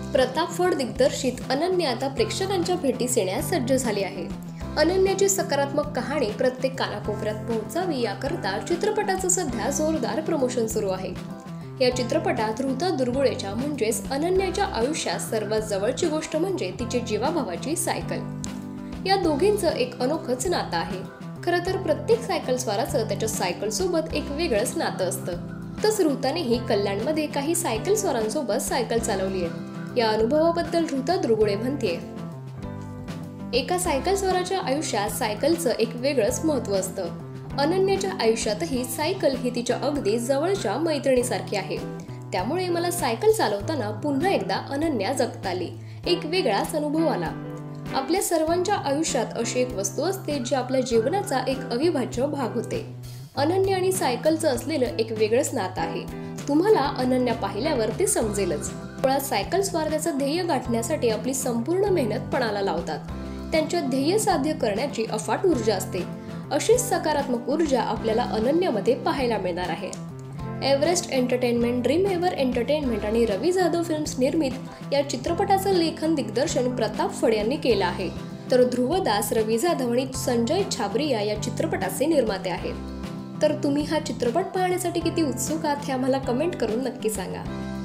प्रताप फड दिग्दर्शित अनन्या आता प्रेक्षकांच्या भेटीस येण्यास सज्ज झाली आहे। अनन्याची सकारात्मक कहाणी प्रत्येक कानाकोपऱ्यात पोहोचावी याकरता चित्रपटाचं सध्या जोरदार प्रमोशन सुरू आहे। या चित्रपटात ऋता दुर्गुळेच्या म्हणजेच अनन्याच्या आयुष्यात सर्वात जवळची गोष्ट म्हणजे तिची जीवाभावाची सायकल। या दोघींचं एक अनोखंच नातं आहे। खरं तर प्रत्येक सायकल स्वाराचं त्याच्या सायकल सोबत एक वेगळंच नातं असतं। तसं ऋतानेही कल्याणमध्ये काही सायकल स्वारांसोबत सायकल चालवली आहे। या अनुभवाबद्दल ऋता दुर्गुळे म्हणते, एका सायकल स्वाराच्या आयुष्यात सायकलचं एक वेगळंच महत्त्व असतं। अनन्याच्या आयुष्यातही सायकल ही तिच्या अगदी जवळच्या मैत्रिणीसारखी आहे। त्यामुळे मला सायकल चालवताना पुन्हा एकदा अनन्या जगता आली, एक वेगळाच अनुभव आला। आपल्या सर्वांच्या आयुष्यात अशी एक वस्तू असते जी आपल्या जीवनाचा एक अविभाज्य भाग होते। अनन्या आणि सायकलचं असलेलं एक वेगळंच नातं आहे। तुम्हाला अनन्या पाहिल्यावर ते समजेलच। मुळात सायकल स्वार त्याचं ध्येय गाठण्यासाठी आपली संपूर्ण मेहनत पणाला लावतात। त्यांच्या ध्येय साध्य करण्याची अफाट ऊर्जा असते। अशीच सकारात्मक ऊर्जा आपल्याला अनन्यामध्ये पाहायला मिळणार आहे। Everest Entertainment, Dream Ever Entertainment आणि रवी जाधव फिल्म्स निर्मित या चित्रपटाचं लेखन दिग्दर्शन प्रताप फड यांनी केलं आहे। तर ध्रुव दास, रवी जाधव आणि संजय छाबरिया या चित्रपटाचे निर्माते आहेत। तर तुम्ही हा चित्रपट पाहण्यासाठी किती उत्सुक आहात हे आम्हाला कमेंट करून नक्की सांगा।